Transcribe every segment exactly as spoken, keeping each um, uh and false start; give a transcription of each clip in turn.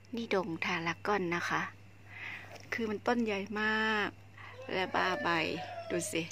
นี่ดงทารากอนนะคะ คือมันต้นใหญ่มากและบาใบดูสิ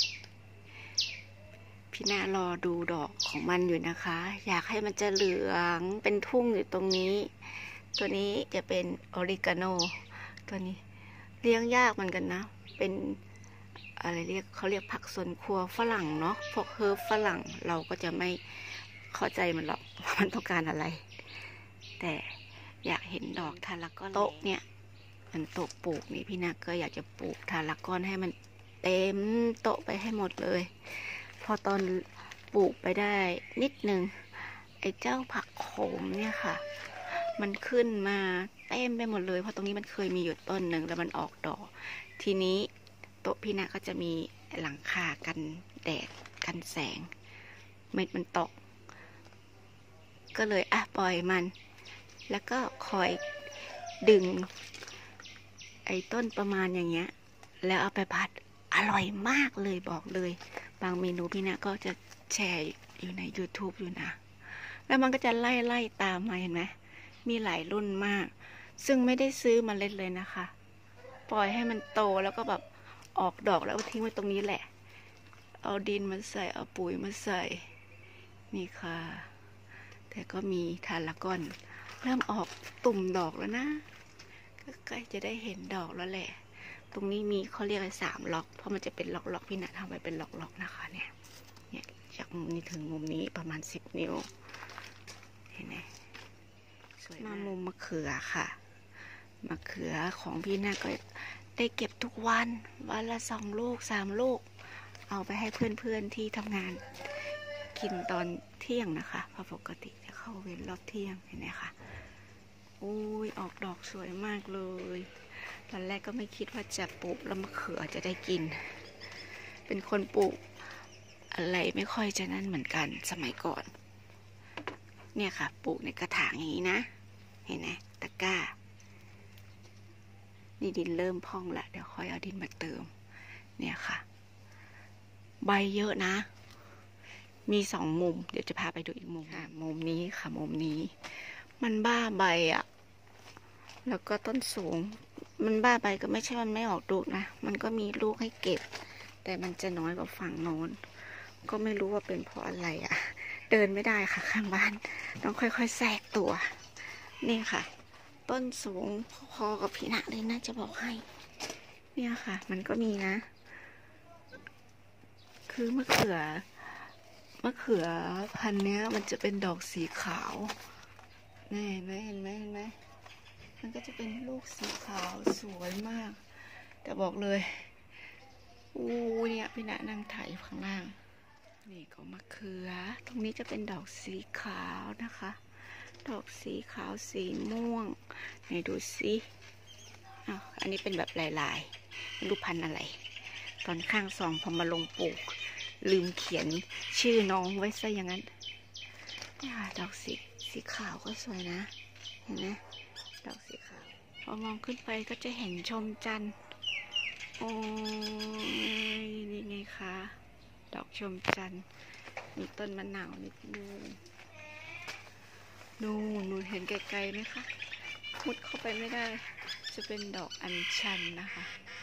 พี่นารอดูดอกของมันอยู่นะคะ อยากให้มันจะเหลืองเป็นทุ่งอยู่ตรงนี้ ตัวนี้จะเป็นออริกาโนตัวนี้เลี้ยงยากเหมือนกันนะเป็นอะไรเรียกเขาเรียกผักสวนครัวฝรั่งเนาะพวกเฮิร์บฝรั่งเราก็จะไม่เข้าใจมันหรอกว่ามันต้องการอะไรแต่อยากเห็นดอกทารากอนโต๊ะเนี่ยมันโต๊ะปลูกนี่พี่นาก็อยากจะปลูกทารากอนให้มันเต็มโต๊ะไปให้หมดเลยพอตอนปลูกไปได้นิดนึงไอ้เจ้าผักโขมเนี่ยค่ะมันขึ้นมาเต็มไปหมดเลยเพราะตรงนี้มันเคยมีอยู่ต้นหนึ่งแล้วมันออกดอกทีนี้โต๊ะพี่นาก็จะมีหลังคากันแดดกันแสงเม็ดมันตกก็เลยอ่ะปล่อยมันแล้วก็คอยดึงไอ้ต้นประมาณอย่างเงี้ยแล้วเอาไปผัดอร่อยมากเลยบอกเลยบางเมนูพี่นะก็จะแชร์อยู่ใน YouTube อยู่นะแล้วมันก็จะไล่ไล่ตามมาเห็นไหมมีหลายรุ่นมากซึ่งไม่ได้ซื้อมาเล็ดเลยนะคะปล่อยให้มันโตแล้วก็แบบออกดอกแล้วทิ้งไว้ตรงนี้แหละเอาดินมาใส่เอาปุ๋ยมาใส่นี่ค่ะแต่ก็มีทารากอนเริ่มออกตุ่มดอกแล้วนะก็ใกล้จะได้เห็นดอกแล้วแหละตรงนี้มีเขาเรียกว่าสามล็อกเพราะมันจะเป็นล็อกๆพี่นะทำไว้เป็นล็อกๆนะคะเนี่ยเนี่ยจากมุมนี้ถึงมุมนี้ประมาณสิบนิ้วเห็นไหมสวยมามุมมะเขือค่ะมะเขือของพี่นะก็ได้เก็บทุกวันวันละสองลูกสามลูกเอาไปให้เพื่อนๆที่ทำงานกินตอนเที่ยงนะคะเพราะปกติจะเข้าเวรรอบเที่ยงเห็นไหมคะอุ้ยออกดอกสวยมากเลยตอนแรกก็ไม่คิดว่าจะปลูกแล้วมะเขือจะได้กินเป็นคนปลูกอะไรไม่ค่อยจะนั่นเหมือนกันสมัยก่อนเนี่ยค่ะปลูกในกระถางอย่างนี้นะเห็นไหมตะกร้านี่ดินเริ่มพองละเดี๋ยวค่อยเอาดินมาเติมเนี่ยค่ะใบเยอะนะมีสองมุมเดี๋ยวจะพาไปดูอีกมุมค่ะมุมนี้ค่ะมุมนี้มันบ้าใบอ่ะแล้วก็ต้นสูงมันบ้าใบก็ไม่ใช่มันไม่ออกลูกนะมันก็มีลูกให้เก็บแต่มันจะน้อยกว่าฝั่งโน้นก็ไม่รู้ว่าเป็นเพราะอะไรอ่ะเดินไม่ได้ค่ะข้างบ้านต้องค่อยๆแทรกตัวนี่ค่ะต้นสูงพอๆกับพี่ณเลยนะจะบอกให้เนี่ยค่ะมันก็มีนะคือมะเขือมะเขือพันธุ์เนี้ยมันจะเป็นดอกสีขาวนี่เห็นไหมเห็นไหมเห็นไหมมันก็จะเป็นลูกสีขาวสวยมากแต่บอกเลยอู้เนี่ยพี่ณนั่งถ่ายข้างล่างนี่ก็มะเขือตรงนี้จะเป็นดอกสีขาวนะคะดอกสีขาวสีม่วงไหนดูสิอ้าวอันนี้เป็นแบบลายๆรูปพันธุ์อะไรตอนข้างซองพอมาลงปลูกลืมเขียนชื่อน้องไว้ซะอย่างนั้นนี่ค่ะดอกสีสีขาวก็สวยนะเห็นไหมดอกสีขาวพอมองขึ้นไปก็จะเห็นชมจันทร์โอ้ยนี่ไงคะดอกชมจันทร์มีต้นมะนาวนิดนึงนู่นนู่นเห็นไกลๆไหมคะมุดเข้าไปไม่ได้จะเป็นดอกอัญชันนะคะ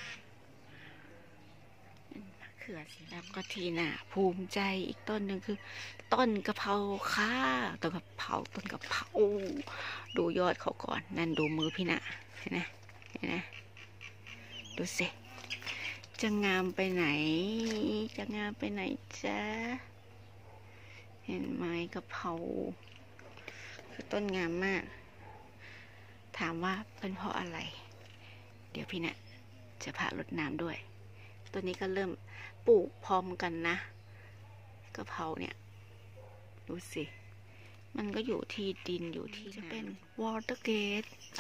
เขือสิแล้วก็ทีน่ะภูมิใจอีกต้นหนึ่งคือต้นกะเพราค่ะต้นกะเพราต้นกะเพราดูยอดเขาก่อนนั่นดูมือพี่น่ะเห็นไหมเห็นไหมดูสิจะงามไปไหนจะงามไปไหนจ๊ะเห็นไหมกะเพราคือต้นงามมากถามว่าเป็นเพราะอะไรเดี๋ยวพี่น่ะจะพารดน้ำด้วยตัวนี้ก็เริ่มปลูกพร้อมกันนะกะเพราเนี่ยดูสิมันก็อยู่ที่ดินอยู่ที่จะเป็นวอเตอร์เกต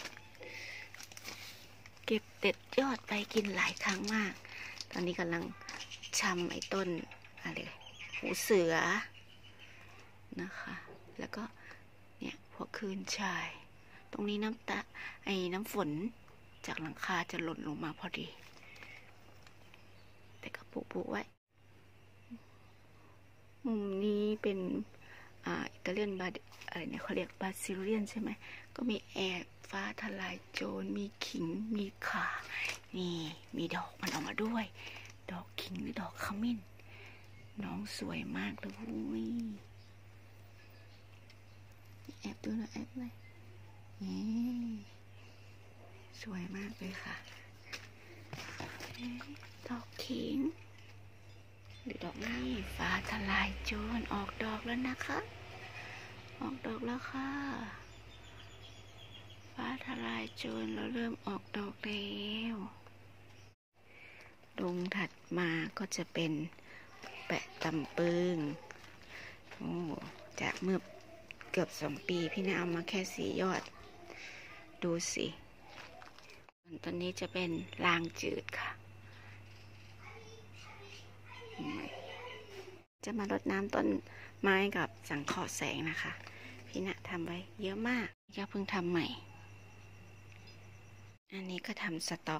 เก็บเด็ดยอดไปกินหลายครั้งมากตอนนี้กำลังชำไอ้ต้นอะไรหูเสือนะคะแล้วก็เนี่ยพวกคืนชายตรงนี้น้ำตาไอ้น้ำฝนจากหลังคาจะหล่นลงมาพอดีแต่ก็ปลูกๆไว้มุมนี้เป็นอ่าตาเลียนบาอะไรเนี่ยเขาเรียกบาซิเลียนใช่ไหมก็มีแอบฟ้าทลายโจรมีขิงมีข่านี่มีดอกมันออกมาด้วย ดอกขิงหรือดอกขมิ้นน้องสวยมากเลยแอบดูนะแอบเลยนี่สวยมากเลยค่ะดอกขิงหรือดอกนี่ฟ้าทลายโจรออกดอกแล้วนะคะออกดอกแล้วค่ะฟ้าทลายโจรเราเริ่มออกดอกแล้วลงถัดมาก็จะเป็นแปะตำปึงโอ้จากเมื่อเกือบสองปีพี่นาเอามาแค่สี่ยอดดูสิต้นนี้จะเป็นลางจืดค่ะจะมารดน้ำต้นไม้กับสังเคราะห์แสงนะคะพี่ณทำไว้เยอะมากก็เพิ่งทำใหม่อันนี้ก็ทำสต็อก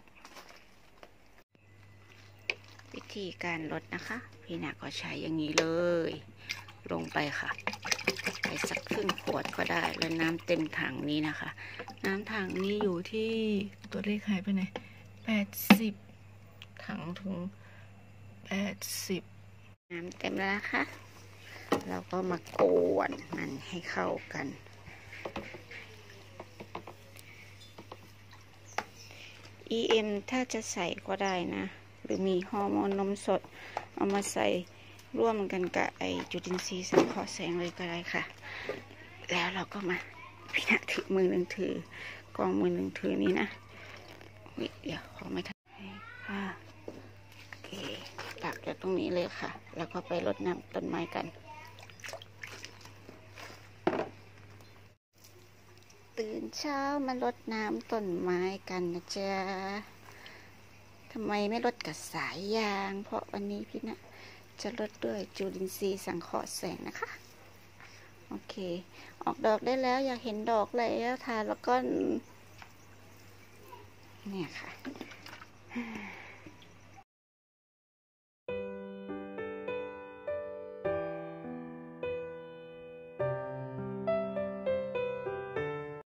วิธีการลดนะคะพี่ณก็ใช้อย่างนี้เลยลงไปค่ะไปสักครึ่งขวดก็ได้แล้วน้ำเต็มถังนี้นะคะน้ำถังนี้อยู่ที่ตัวเลขหายไปไหนแปดสิบถังถึงแปดสิบน้ำเต็มแล้วนะคะเราก็มากวนมันให้เข้ากัน อี เอ็ม ถ้าจะใส่ก็ได้นะหรือมีฮอร์โมนนมสดเอามาใส่ร่วมกันกับไอจุลินทรีย์สังเคราะห์แสงเลยก็ได้ค่ะแล้วเราก็มาพี่ณถือมือหนึ่งถือกองมือหนึ่งถือนี้นะเดี๋ยวขอไม่ทันค่ะโอเคตักจากตรงนี้เลยค่ะแล้วก็ไปรดน้ำต้นไม้กันตื่นเช้ามารดน้ำต้นไม้กันนะจ๊ะทำไมไม่รดกับสายยางเพราะวันนี้พี่ณจะรดด้วยจุลินทรีย์สังเคราะห์แสงนะคะโอเคออกดอกได้แล้วอยากเห็นดอกแล้วทาแล้วก็เนี่ยค่ะ